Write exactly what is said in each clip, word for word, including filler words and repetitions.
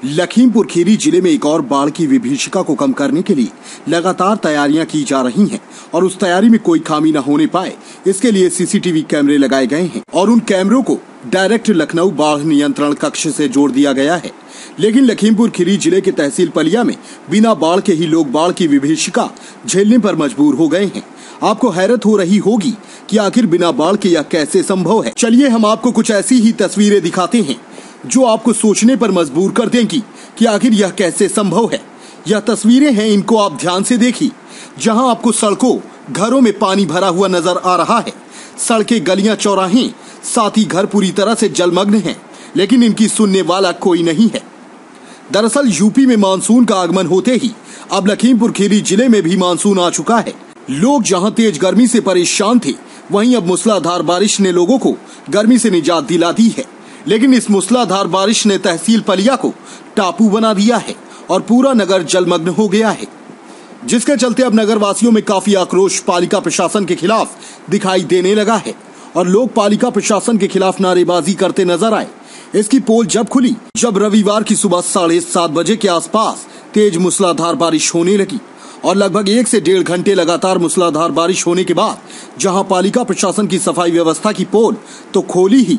लखीमपुर खीरी जिले में एक और बाढ़ की विभीषिका को कम करने के लिए लगातार तैयारियां की जा रही हैं और उस तैयारी में कोई खामी न होने पाए इसके लिए सीसीटीवी कैमरे लगाए गए हैं और उन कैमरों को डायरेक्ट लखनऊ बाढ़ नियंत्रण कक्ष से जोड़ दिया गया है। लेकिन लखीमपुर खीरी जिले के तहसील पलिया में बिना बाढ़ के ही लोग बाढ़ की विभीषिका झेलने पर मजबूर हो गए हैं। आपको हैरत हो रही होगी कि आखिर बिना बाढ़ के यह कैसे संभव है। चलिए हम आपको कुछ ऐसी ही तस्वीरें दिखाते हैं जो आपको सोचने पर मजबूर कर देंगी कि आखिर यह कैसे संभव है। यह तस्वीरें हैं, इनको आप ध्यान से देखिए, जहां आपको सड़कों घरों में पानी भरा हुआ नजर आ रहा है। सड़कें, गलियां, चौराहे, साथ ही घर पूरी तरह से जलमग्न हैं, लेकिन इनकी सुनने वाला कोई नहीं है। दरअसल यूपी में मानसून का आगमन होते ही अब लखीमपुर खीरी जिले में भी मानसून आ चुका है। लोग जहां तेज गर्मी से परेशान थे, वहीं अब मूसलाधार बारिश ने लोगों को गर्मी से निजात दिला दी है। लेकिन इस मूसलाधार बारिश ने तहसील पलिया को टापू बना दिया है और पूरा नगर जलमग्न हो गया है, जिसके चलते अब नगर वासियों में काफी आक्रोश पालिका प्रशासन के खिलाफ दिखाई देने लगा है और लोग पालिका प्रशासन के खिलाफ नारेबाजी करते नजर आए। इसकी पोल जब खुली जब रविवार की सुबह साढ़े सात बजे के आसपास तेज मूसलाधार बारिश होने लगी और लगभग एक से डेढ़ घंटे लगातार मूसलाधार बारिश होने के बाद जहां पालिका प्रशासन की सफाई व्यवस्था की पोल तो खोली ही,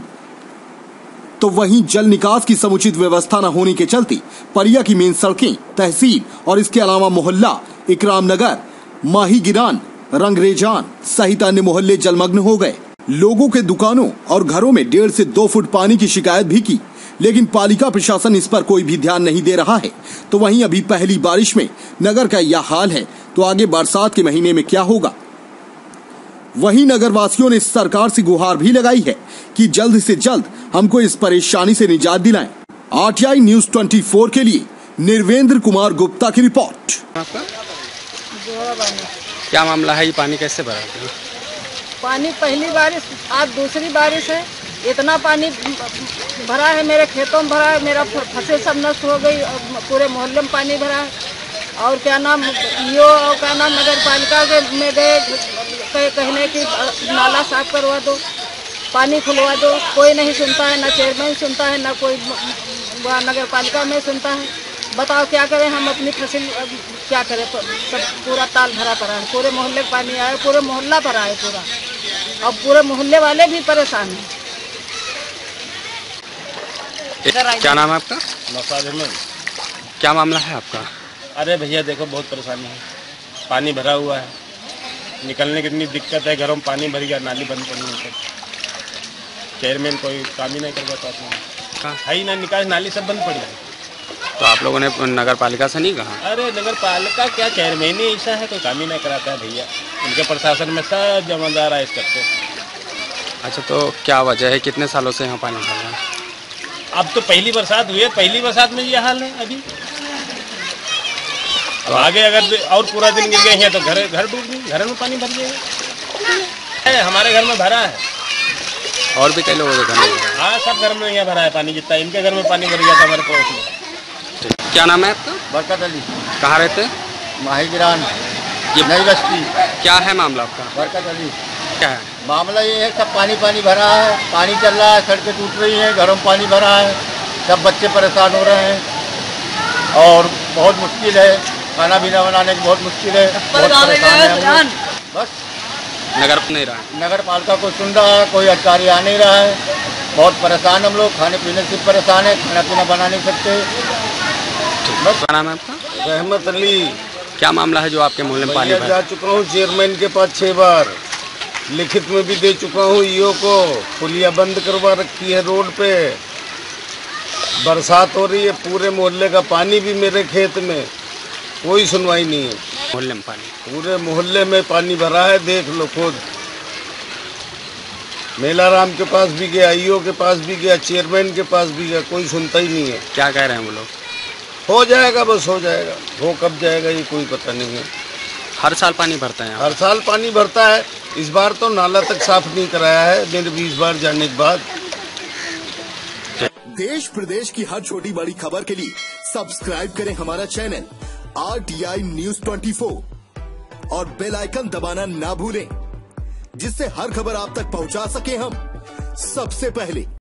तो वहीं जल निकास की समुचित व्यवस्था न होने के चलते पलिया की मेन सड़कें, तहसील और इसके अलावा मोहल्ला इकराम नगर, माही गिरान, रंगरेजान सहित अन्य मोहल्ले जलमग्न हो गए। लोगों के दुकानों और घरों में डेढ़ से दो फुट पानी की शिकायत भी की, लेकिन पालिका प्रशासन इस पर कोई भी ध्यान नहीं दे रहा है। तो वहीं अभी पहली बारिश में नगर का यह हाल है, तो आगे बरसात के महीने में क्या होगा। वहीं नगर वासियों ने सरकार से गुहार भी लगाई है कि जल्द से जल्द हमको इस परेशानी से निजात दिलाएं। आरटीआई न्यूज चौबीस के लिए निर्वेंद्र कुमार गुप्ता की रिपोर्ट। क्या मामला है, ये पानी कैसे भरा है? पानी पहली बारिश, आज दूसरी बारिश है। इतना पानी भरा है, मेरे खेतों में भरा है, मेरा फसल सब नष्ट हो गई, पूरे मोहल्ले में पानी भरा है। और क्या नाम यो क्या नाम नगर पालिका के में गए कहने की नाला साफ करवा दो, पानी खुलवा दो, कोई नहीं सुनता है, ना चेयरमैन सुनता है, ना कोई नगर पालिका में सुनता है। बताओ क्या करें हम, अपनी फसल क्या करें, सब पूरा ताल भरा पड़ा है, पूरे मोहल्ले में पानी आया, पूरे मोहल्ला भरा है पूरा, और पूरे मोहल्ले वाले भी परेशान हैं। क्या नाम है आपका? नौशाद अहमद। क्या मामला है आपका? अरे भैया देखो, बहुत परेशानी है, पानी भरा हुआ है, निकलने की इतनी दिक्कत है, घरों में पानी भर गया, नाली बंद करनी है, चेयरमैन कोई काम ही नहीं कर पाता है ही ना, निकास नाली सब बंद पड़ गई। तो आप लोगों ने नगर पालिका से नहीं कहा? अरे नगर पालिका क्या, चेयरमैन ही ऐसा है, कोई काम ही नहीं कराता है भैया, उनके प्रशासन में सब जमादार आए करते। अच्छा, तो क्या वजह है, कितने सालों से यहाँ पानी भर रहा है? अब तो पहली बरसात हुई है, पहली बरसात में ये हाल है अभी। अब आगे अगर और पूरा दिन गिर गए हैं तो घर घर डूब गए, घर में पानी भर गया। हमारे घर में भरा है, और भी कई लोगों के घर में? हाँ, सब घर में यहाँ भरा है पानी, जितना इनके घर में पानी भर गया था हमारे पड़ोस में। क्या नाम है आपका? बरकत अली। कहाँ रहते हैं? माही गिरान, ये नई बस्ती। क्या है मामला आपका? बरकत अली। क्या है मामला? ये है सब पानी पानी भरा है, पानी चल रहा है, सड़कें टूट रही हैं, घरों में पानी भरा है, सब बच्चे परेशान हो रहे हैं और बहुत मुश्किल है, खाना पीना बनाने की बहुत मुश्किल है, बहुत परेशान है हम लोग। बस नगर नहीं रहा, नगर पालिका को सुन रहा है, कोई अधिकारी आ नहीं रहा है, बहुत परेशान हम लोग, खाने पीने से परेशान है, खाना पीना बना नहीं सकते। बस। क्या नाम है आपका? रहमत अली। क्या मामला है जो आपके मोहल्ले में पानी भरा? जा चुका हूँ चेयरमैन के पास छह बार, लिखित में भी दे चुका हूँ ईओ को, पुलिया बंद करवा रखी है रोड पे, बरसात हो रही है, पूरे मोहल्ले का पानी भी मेरे खेत में, कोई सुनवाई नहीं है। मोहल्ले में पानी, पूरे मोहल्ले में पानी भरा है, देख लो खुद। मेलाराम के पास भी गया, ईओ के पास भी गया, चेयरमैन के पास भी गया, कोई सुनता ही नहीं है। क्या कह रहे हैं वो लोग? हो जाएगा, बस हो जाएगा, हो कब जाएगा ये कोई पता नहीं है। हर साल पानी भरता है यहाँ? हर साल पानी भरता है, इस बार तो नाला तक साफ नहीं कराया है मेरे बीस बार जाने के बाद। देश प्रदेश की हर छोटी बड़ी खबर के लिए सब्सक्राइब करें हमारा चैनल आरटीआई न्यूज चौबीस और बेल आइकन दबाना ना भूलें, जिससे हर खबर आप तक पहुंचा सके हम सबसे पहले।